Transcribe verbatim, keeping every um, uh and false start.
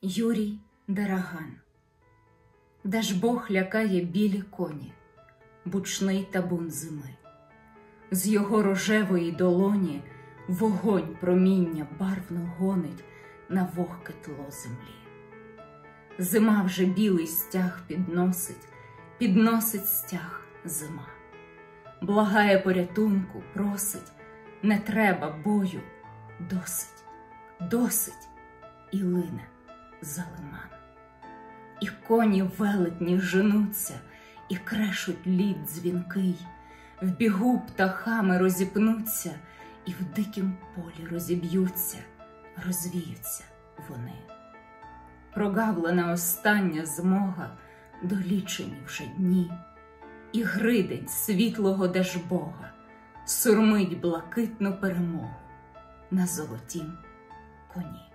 Юрій Дараган. Дажбог лякає білі коні, бучний табун зими. З його рожевої долоні вогонь проміння барвно гонить на вогке тло землі. Зима вже білий стяг підносить, підносить стяг зима. Благає порятунку, просить, не треба бою, досить, досить, і лине за лиман. І коні велетні женуться, і крешуть лід дзвінкий, в бігу птахами розіпнуться, і в дикім полі розіб'ються, розвіються вони. Прогавлена остання змога, долічені вже дні, і гридень світлого Дажбога сурмить блакитну перемогу на золотім коні.